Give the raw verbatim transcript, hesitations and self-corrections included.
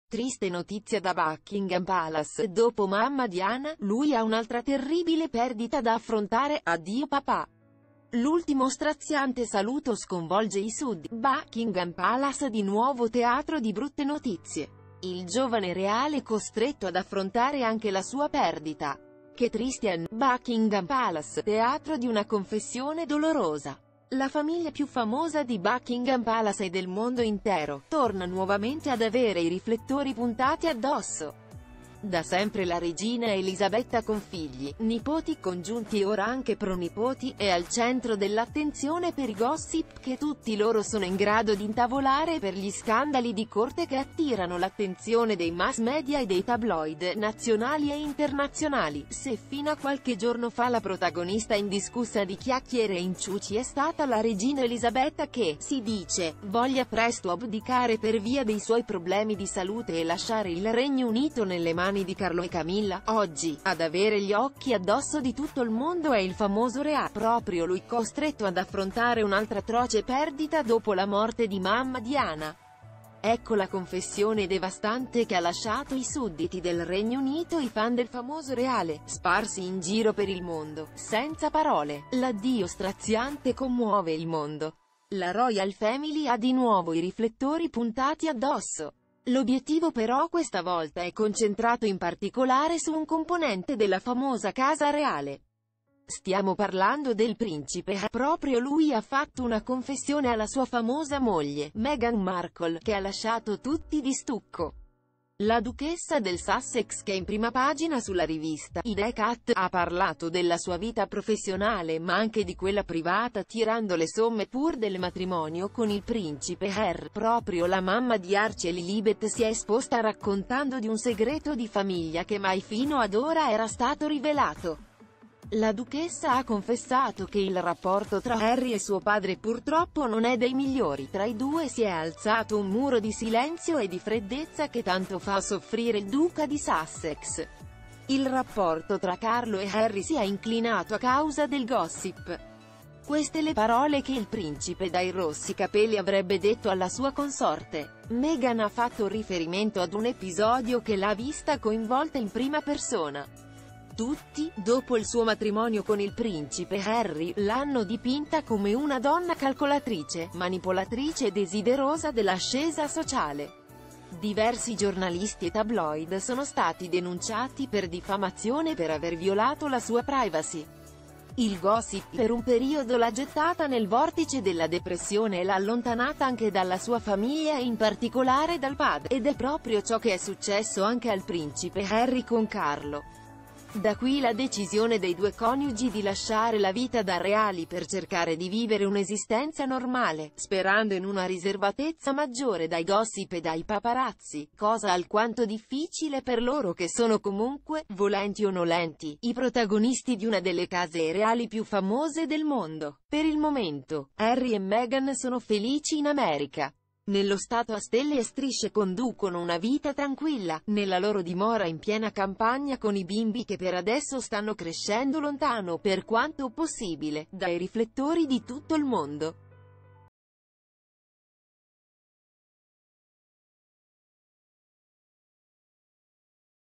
Triste notizia da Buckingham Palace, dopo mamma Diana, lui ha un'altra terribile perdita da affrontare, addio papà. L'ultimo straziante saluto sconvolge i sudditi. Buckingham Palace di nuovo teatro di brutte notizie. Il giovane reale costretto ad affrontare anche la sua perdita. Che Christian, Buckingham Palace, teatro di una confessione dolorosa. La famiglia più famosa di Buckingham Palace e del mondo intero, torna nuovamente ad avere i riflettori puntati addosso. Da sempre la regina Elisabetta con figli, nipoti congiunti e ora anche pronipoti, è al centro dell'attenzione per i gossip che tutti loro sono in grado di intavolare per gli scandali di corte che attirano l'attenzione dei mass media e dei tabloid, nazionali e internazionali. Se fino a qualche giorno fa la protagonista indiscussa di chiacchiere e inciuci è stata la regina Elisabetta che, si dice, voglia presto abdicare per via dei suoi problemi di salute e lasciare il Regno Unito nelle mani di Carlo e Camilla, oggi, ad avere gli occhi addosso di tutto il mondo è il famoso Re, proprio lui costretto ad affrontare un'altra atroce perdita dopo la morte di mamma Diana. Ecco la confessione devastante che ha lasciato i sudditi del Regno Unito e i fan del famoso reale, sparsi in giro per il mondo, senza parole. L'addio straziante commuove il mondo. La Royal Family ha di nuovo i riflettori puntati addosso. L'obiettivo però questa volta è concentrato in particolare su un componente della famosa casa reale. Stiamo parlando del principe. Proprio lui ha fatto una confessione alla sua famosa moglie, Meghan Markle, che ha lasciato tutti di stucco. La duchessa del Sussex, che in prima pagina sulla rivista I The Cat, ha parlato della sua vita professionale ma anche di quella privata, tirando le somme pur del matrimonio con il principe Harry. Proprio la mamma di Archie, Lilibet, si è esposta raccontando di un segreto di famiglia che mai fino ad ora era stato rivelato. La duchessa ha confessato che il rapporto tra Harry e suo padre purtroppo non è dei migliori. Tra i due si è alzato un muro di silenzio e di freddezza che tanto fa soffrire il duca di Sussex. Il rapporto tra Carlo e Harry si è inclinato a causa del gossip. Queste le parole che il principe dai rossi capelli avrebbe detto alla sua consorte. Meghan ha fatto riferimento ad un episodio che l'ha vista coinvolta in prima persona. Tutti, dopo il suo matrimonio con il principe Harry, l'hanno dipinta come una donna calcolatrice, manipolatrice e desiderosa dell'ascesa sociale. Diversi giornalisti e tabloid sono stati denunciati per diffamazione per aver violato la sua privacy. Il gossip per un periodo l'ha gettata nel vortice della depressione e l'ha allontanata anche dalla sua famiglia e in particolare dal padre, ed è proprio ciò che è successo anche al principe Harry con Carlo. Da qui la decisione dei due coniugi di lasciare la vita da reali per cercare di vivere un'esistenza normale, sperando in una riservatezza maggiore dai gossip e dai paparazzi, cosa alquanto difficile per loro che sono comunque, volenti o nolenti, i protagonisti di una delle case reali più famose del mondo. Per il momento, Harry e Meghan sono felici in America. Nello stato a stelle e strisce conducono una vita tranquilla, nella loro dimora in piena campagna con i bimbi che per adesso stanno crescendo lontano, per quanto possibile, dai riflettori di tutto il mondo.